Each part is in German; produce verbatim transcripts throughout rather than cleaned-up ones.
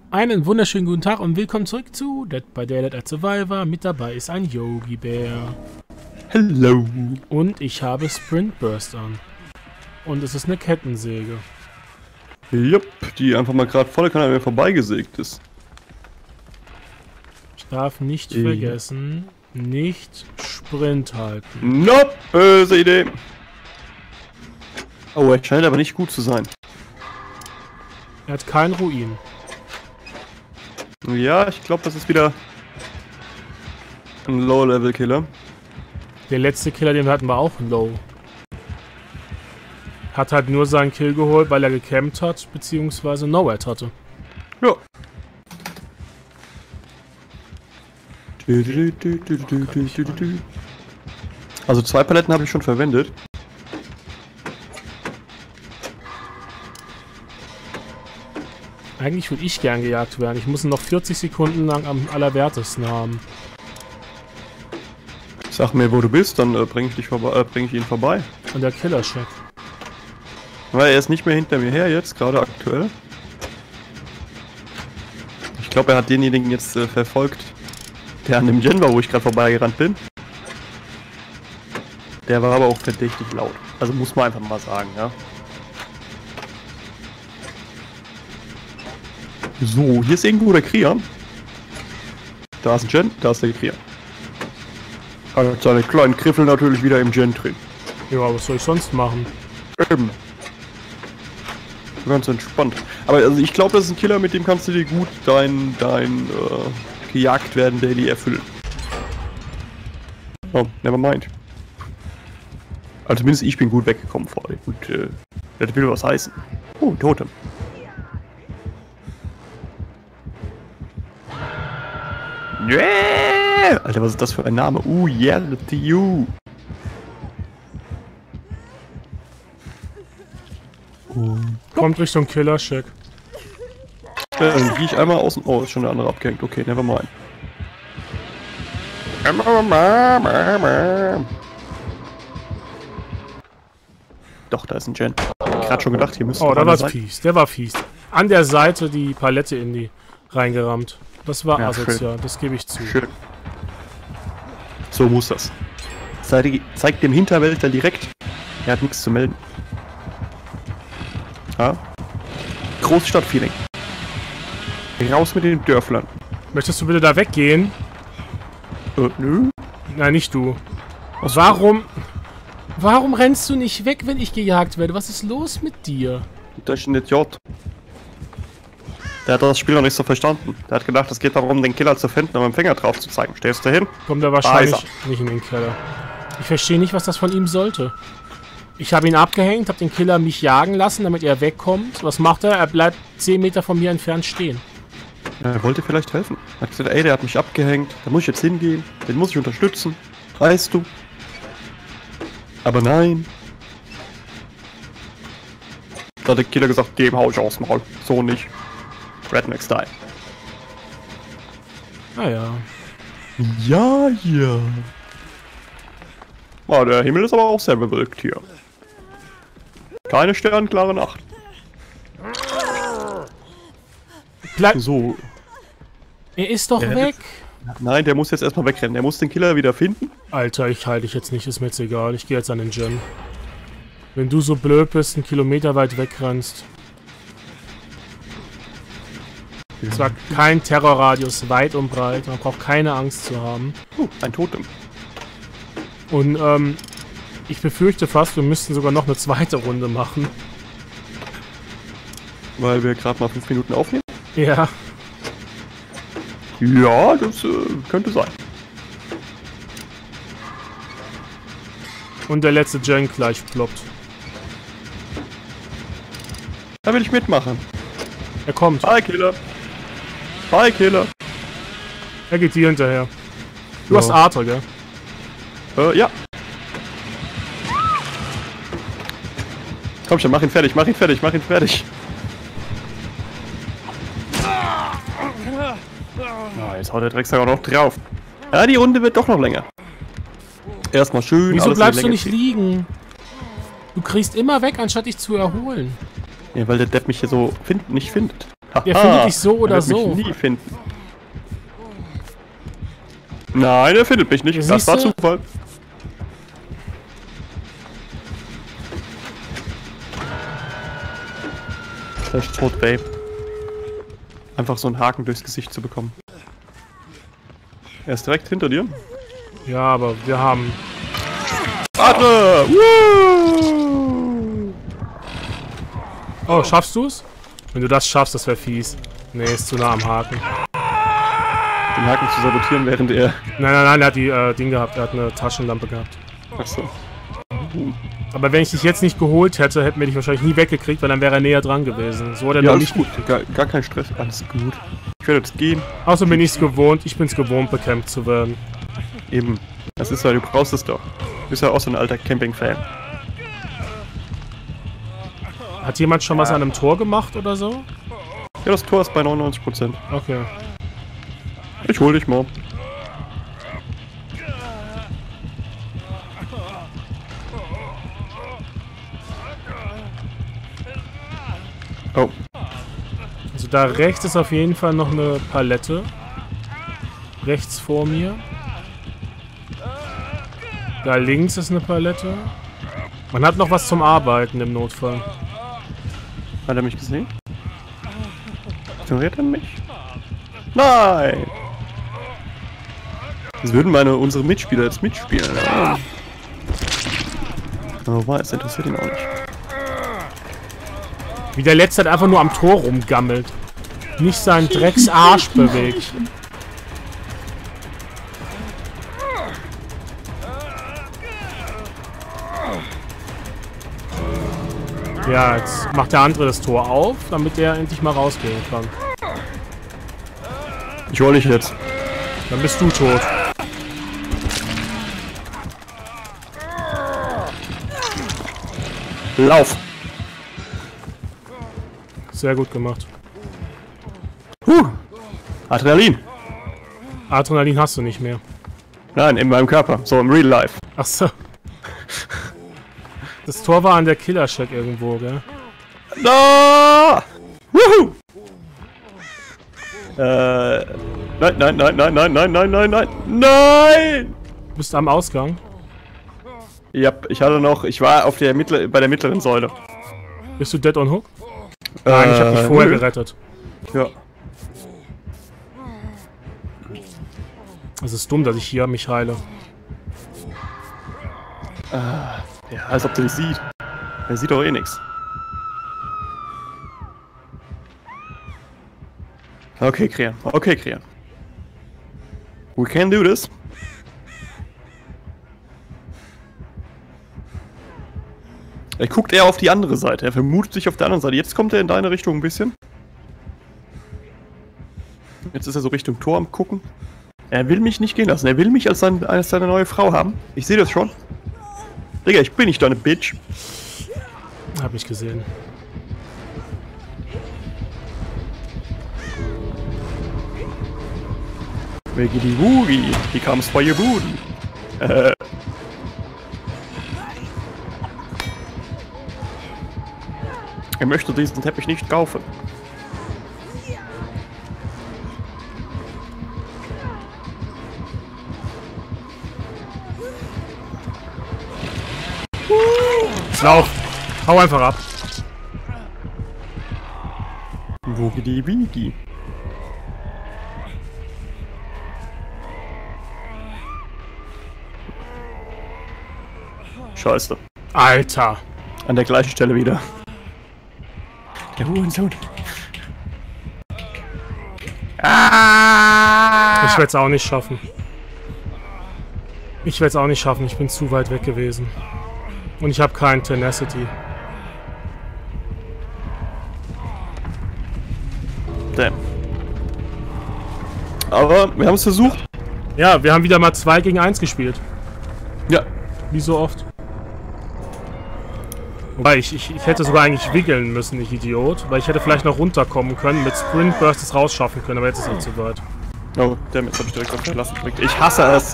Einen wunderschönen guten Tag und willkommen zurück zu Dead by Daylight als Survivor. Mit dabei ist ein Yogi-Bär. Hello. Und ich habe Sprint Burst an. Und es ist eine Kettensäge. Jupp, die einfach mal gerade volle Kanne an mir vorbeigesägt ist. Ich darf nicht ja. vergessen, nicht Sprint halten. Nope, böse Idee. Oh, er scheint aber nicht gut zu sein. Er hat keinen Ruin. Ja, ich glaube, das ist wieder ein Low-Level-Killer. Der letzte Killer, den wir hatten, war auch Low. Hat halt nur seinen Kill geholt, weil er gecampt hat, beziehungsweise No-Ad hatte. Ja. Also zwei Paletten habe ich schon verwendet. Eigentlich würde ich gern gejagt werden. Ich muss ihn noch vierzig Sekunden lang am allerwertesten haben. Sag mir, wo du bist, dann äh, bringe ich dich vorbei, äh, bring ich ihn vorbei. Und der Killer-Check. Weil er ist nicht mehr hinter mir her jetzt, gerade aktuell. Ich glaube, er hat denjenigen jetzt äh, verfolgt, der an dem Gen war, wo ich gerade vorbeigerannt bin. Der war aber auch verdächtig laut. Also muss man einfach mal sagen, ja. So, hier ist irgendwo der Krier. Da ist ein Gen, da ist der Krier. Hat seine kleinen Griffel natürlich wieder im Gen drin. Ja, was soll ich sonst machen? Eben. Ganz entspannt. Aber also ich glaube, das ist ein Killer, mit dem kannst du dir gut dein, dein äh, gejagt werden Daily erfüllen. Oh, never mind. Also zumindest ich bin gut weggekommen vor dem. Und äh, das will was heißen. Oh, ein Totem. Yeah! Alter, was ist das für ein Name? Uh, yeah, to you. Uh. Kommt Richtung Killer-Check. Ja, dann gehe ich einmal außen. Oh, ist schon der andere abgehängt. Okay, never mind. Doch, da ist ein Gen. Ich hab gerade schon gedacht, hier müsste. Oh, da war fies. Der war fies. An der Seite die Palette in die reingerammt. Das war ja, asozial, schön. Das gebe ich zu. Schön. So muss das. Zeig, zeig dem Hinterwäldler direkt. Er hat nichts zu melden. Ja. Großstadtfeeling. Raus mit den Dörflern. Möchtest du bitte da weggehen? Äh, nö. Nein, nicht du. Was warum... Warum rennst du nicht weg, wenn ich gejagt werde? Was ist los mit dir? Das ist ein Idiot. Der hat das Spiel noch nicht so verstanden. Der hat gedacht, es geht darum, den Killer zu finden und mit dem Finger drauf zu zeigen. Stehst du hin? Kommt er wahrscheinlich nicht in den Keller. Ich verstehe nicht, was das von ihm sollte. Ich habe ihn abgehängt, habe den Killer mich jagen lassen, damit er wegkommt. Was macht er? Er bleibt zehn Meter von mir entfernt stehen. Er wollte vielleicht helfen. Er hat gesagt, ey, der hat mich abgehängt. Da muss ich jetzt hingehen. Den muss ich unterstützen. Weißt du? Aber nein. Da hat der Killer gesagt, dem hau ich aus Maul. So nicht. Redneck Style. Ah ja. Ja, ja. Oh, der Himmel ist aber auch sehr bewölkt hier. Keine sternklare Nacht. Bleib so. Er ist doch der weg. Jetzt... Nein, der muss jetzt erstmal wegrennen. Der muss den Killer wieder finden. Alter, ich halte dich jetzt nicht. Ist mir jetzt egal. Ich gehe jetzt an den Gen. Wenn du so blöd bist, einen Kilometer weit wegrennst. Es war kein Terrorradius, weit und breit. Man braucht keine Angst zu haben. Uh, ein Totem. Und ähm, ich befürchte fast, wir müssten sogar noch eine zweite Runde machen. Weil wir gerade mal fünf Minuten aufnehmen? Ja. Ja, das äh, könnte sein. Und der letzte Gen gleich ploppt. Da will ich mitmachen. Er kommt. Hi, Killer. Hi, Killer. Er geht dir hinterher. Du ja. hast Arthur, gell? Äh, ja. Komm schon, mach ihn fertig, mach ihn fertig, mach ihn fertig. Oh, jetzt haut der Drecksack auch noch drauf. Ja, die Runde wird doch noch länger. Erstmal schön. Wieso bleibst du nicht liegen? Du kriegst immer weg, anstatt dich zu erholen. Ja, weil der Depp mich hier so find, nicht findet. Der findet dich so oder er wird so. mich nie finden. Nein, er findet mich nicht. Ja, das war siehste? Zufall. Er ist tot, Babe. Einfach so einen Haken durchs Gesicht zu bekommen. Er ist direkt hinter dir. Ja, aber wir haben... Warte! Woo! Oh, schaffst du's? Wenn du das schaffst, das wäre fies. Nee, ist zu nah am Haken. Den Haken zu sabotieren, während er... Nein, nein, nein, er hat die äh, Ding gehabt. Er hat eine Taschenlampe gehabt. Achso. Aber wenn ich dich jetzt nicht geholt hätte, hätten wir dich wahrscheinlich nie weggekriegt, weil dann wäre er näher dran gewesen. So hat er Ja, noch alles nicht gut. Gar, gar kein Stress. Alles gut. Ich werde jetzt gehen. Außerdem bin ich es gewohnt. Ich bin es gewohnt, bekämpft zu werden. Eben. Das ist ja, du brauchst es doch. Du bist ja auch so ein alter Camping-Fan. Hat jemand schon was an einem Tor gemacht oder so? Ja, das Tor ist bei neunundneunzig Prozent. Okay. Ich hol dich mal. Oh. Also da rechts ist auf jeden Fall noch eine Palette. Rechts vor mir. Da links ist eine Palette. Man hat noch was zum Arbeiten im Notfall. Hat er mich gesehen? Ignoriert er mich? Nein! Das würden meine, unsere Mitspieler jetzt mitspielen. Ja. Aber weiß, interessiert ihn auch nicht. Wie der Letzte hat einfach nur am Tor rumgammelt. Nicht seinen Drecksarsch bewegt. Ja, jetzt macht der andere das Tor auf, damit der endlich mal rausgehen kann. Ich hol dich jetzt. Dann bist du tot. Lauf! Sehr gut gemacht. Huh! Adrenalin! Adrenalin hast du nicht mehr. Nein, in meinem Körper. So im Real Life. Achso. Das Tor war an der Killer-Shack irgendwo, gell? No! Woohoo! Äh. Nein, nein, nein, nein, nein, nein, nein, nein, nein! Nein! Du bist am Ausgang. Ja, ich hatte noch. Ich war auf der mittler, bei der mittleren Säule. Bist du dead on hook? Nein, ich hab dich Äh, vorher nö. gerettet. Ja. Es ist dumm, dass ich hier mich heile. Ja, als ob der nicht sieht. Er sieht doch eh nichts. Okay, Krian. Okay, Krian. We can do this. Er guckt eher auf die andere Seite. Er vermutet sich auf der anderen Seite. Jetzt kommt er in deine Richtung ein bisschen. Jetzt ist er so Richtung Tor am gucken. Er will mich nicht gehen lassen. Er will mich als, sein, als seine neue Frau haben. Ich sehe das schon. Digga, ich bin nicht deine Bitch. Hab ich gesehen. Wiggity Woogie, he comes for your booty. Äh. Er möchte diesen Teppich nicht kaufen. Lauf! Hau einfach ab. Woogity Woogie. Scheiße. Alter! An der gleichen Stelle wieder. Der Hurensohn. Ah! Ich werde es auch nicht schaffen. Ich werde es auch nicht schaffen. Ich bin zu weit weg gewesen. Und ich habe keinen Tenacity. Damn. Aber wir haben es versucht. Ja, wir haben wieder mal zwei gegen eins gespielt. Ja. Wie so oft. Wobei, ich, ich, ich hätte sogar eigentlich wiggeln müssen, ich Idiot. Weil ich hätte vielleicht noch runterkommen können, mit Sprint Burst es rausschaffen können, aber jetzt ist es zu weit. Oh, damn, jetzt hab ich direkt auf verlassen gekriegt. Ich hasse es.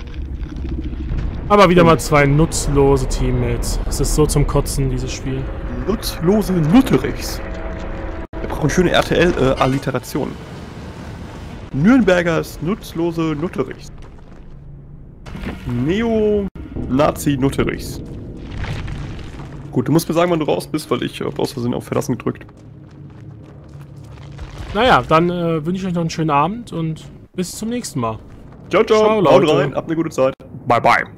Aber wieder mal zwei nutzlose Teammates. Es ist so zum Kotzen, dieses Spiel. Nutzlose Nutterichs. Wir brauchen schöne R T L-Alliterationen. Nürnbergers nutzlose Nutterichs. Neo-Nazi-Nutterichs. Gut, du musst mir sagen, wann du raus bist, weil ich habe aus Versehen auf Verlassen gedrückt. Naja, dann äh, wünsche ich euch noch einen schönen Abend und bis zum nächsten Mal. Ciao, ciao, Ciao, haut Leute. rein, habt eine gute Zeit. Bye, bye.